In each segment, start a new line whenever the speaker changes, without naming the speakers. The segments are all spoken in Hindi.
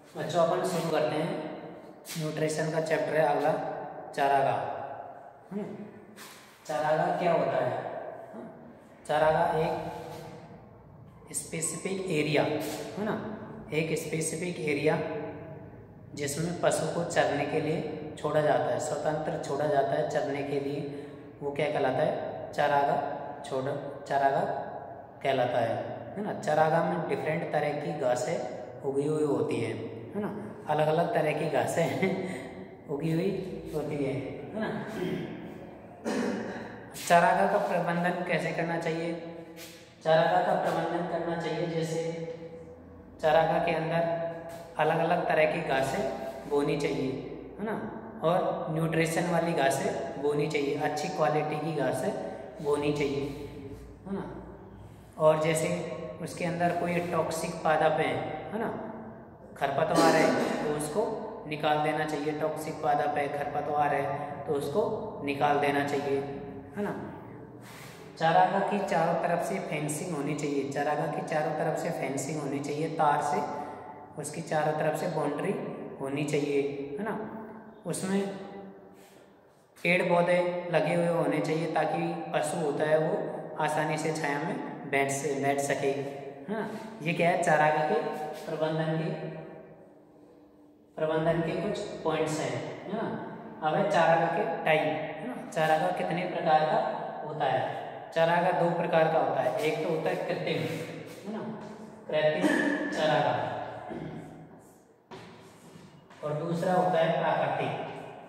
बच्चों अपन शुरू करते हैं। न्यूट्रिशन का चैप्टर है अगला, चारागाह। चारागाह क्या होता है? चारागाह एक स्पेसिफिक एरिया है ना, एक स्पेसिफिक एरिया जिसमें पशु को चरने के लिए छोड़ा जाता है, स्वतंत्र छोड़ा जाता है चरने के लिए। वो क्या कहलाता है? चारागाह चारागाह कहलाता है ना। चारागाह में डिफरेंट तरह की घासें उगी हुई होती है ना, अलग अलग तरह की घासें उगी हुई होती है ना। चारागाह का प्रबंधन कैसे करना चाहिए? चारागाह का प्रबंधन करना चाहिए जैसे चारागाह के अंदर अलग अलग तरह की घासें बोनी चाहिए है ना, और न्यूट्रिशन वाली घासें बोनी चाहिए, अच्छी क्वालिटी की घासें बोनी चाहिए है ना। और जैसे उसके अंदर कोई टॉक्सिक पादप है ना, खरपतवार है तो उसको निकाल देना चाहिए। टॉक्सिक पादप है, खरपतवार है तो उसको निकाल देना चाहिए है ना। चारागाह की चारों तरफ से फेंसिंग होनी चाहिए, चारागाह की चारों तरफ से फेंसिंग होनी चाहिए, तार से उसकी चारों तरफ से बाउंड्री होनी चाहिए है ना। उसमें पेड़ पौधे लगे हुए होने चाहिए ताकि पशु होता है वो आसानी से छाया में बैठ सके। हाँ, ये क्या है? चारागाह के प्रबंधन के कुछ पॉइंट्स हैं है ना। अब है चारागाह के टाइप है ना। चारागाह कितने प्रकार का होता है? चारागाह दो प्रकार का होता है। एक तो होता है कृत्रिम है ना, कृत्रिम चारागाह, और दूसरा होता है प्राकृतिक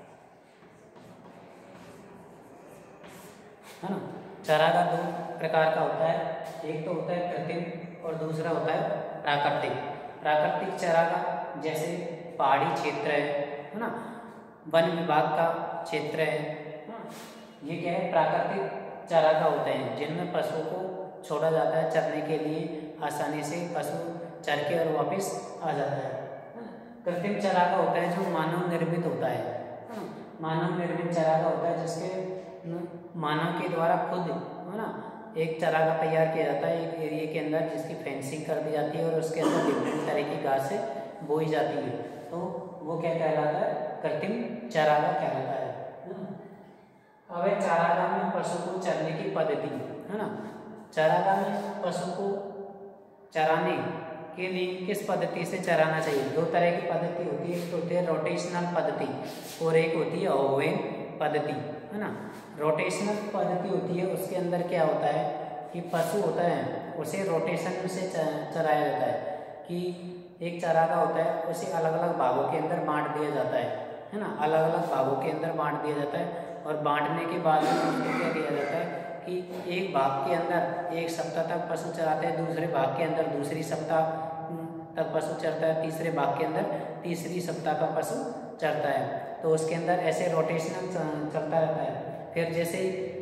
है ना। चारागाह दो प्रकार का होता है, एक तो होता है कृत्रिम और दूसरा होता है प्राकृतिक। प्राकृतिक चारागाह जैसे पहाड़ी क्षेत्र है ना, वन विभाग का क्षेत्र है ना, ये क्या है? प्राकृतिक चारागाह होते हैं जिनमें पशुओं को छोड़ा जाता है चरने के लिए, आसानी से पशु चर के और वापस आ जाता है। कृत्रिम चारागाह होता है जो मानव निर्मित होता है, मानव निर्मित चारागाह होता है जिसके मानव के द्वारा खुद है ना एक चारागाह तैयार किया जाता है एक एरिया के अंदर, जिसकी फेंसिंग कर दी जाती है और उसके अंदर डिफरेंट तरह की घासें बोई जाती है, तो वो क्या कहलाता है? कृत्रिम चारागाह कहलाता है। अब है चारागाह में पशु को चरने की पद्धति है ना। चारागाह में पशु को चराने के लिए किस पद्धति से चराना चाहिए? दो तरह की पद्धति होती है, एक होती है रोटेशनल पद्धति और एक होती है ओवेन पद्धति है ना। रोटेशनल पद्धति होती है, उसके अंदर क्या होता है कि पशु होता है उसे रोटेशन से चराया जाता है, कि एक चारागाह होता है उसे अलग अलग भागों के अंदर बांट दिया जाता है ना, अलग अलग भागों के अंदर बांट दिया जाता है, और बांटने के बाद उसको क्या किया जाता है कि एक भाग के अंदर एक सप्ताह तक पशु चराते हैं, दूसरे भाग के अंदर दूसरी सप्ताह तक पशु चरता है, तीसरे भाग के अंदर तीसरी सप्ताह का पशु चरता है, तो उसके अंदर ऐसे रोटेशनल चलता रहता है। फिर जैसे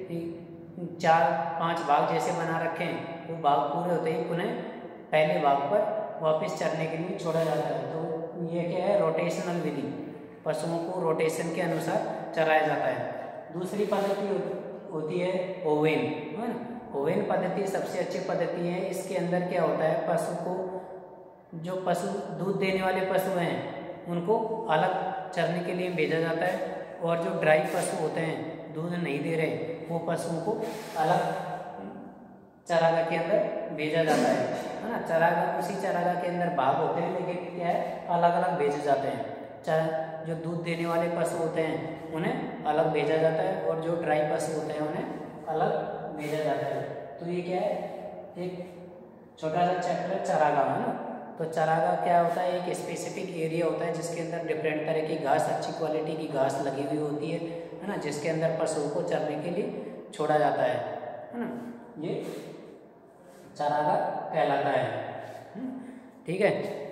4-5 भाग जैसे बना रखे हैं, वो भाग पूरे होते ही पुनः पहले भाग पर वापस चरने के लिए छोड़ा जाता है, तो ये क्या है? रोटेशनल विधि, पशुओं को रोटेशन के अनुसार चराया जाता है। दूसरी पद्धति होती है ओवेन है ना। ओवेन पद्धति सबसे अच्छी पद्धति है। इसके अंदर क्या होता है? पशु को, जो पशु दूध देने वाले पशु हैं उनको अलग चरने के लिए भेजा जाता है, और जो ड्राई पशु होते हैं, दूध नहीं दे रहे, वो पशुओं को अलग चारागाह के अंदर भेजा जाता है ना। चारागाह, उसी चारागाह के अंदर भाग होते हैं लेकिन क्या है? अलग अलग भेजे जाते हैं। जो दूध देने वाले पशु होते हैं उन्हें अलग भेजा जाता है, और जो ड्राई पशु होते हैं उन्हें अलग भेजा जाता है। तो ये क्या है? एक छोटा सा चैप्टर चारागाह है ना। तो चारागाह क्या होता है? एक स्पेसिफिक एरिया होता है जिसके अंदर डिफरेंट तरह की घास, अच्छी क्वालिटी की घास लगी हुई होती है ना, जिसके अंदर पशुओं को चरने के लिए छोड़ा जाता है ना। ये चारागाह कहलाता है। ठीक है।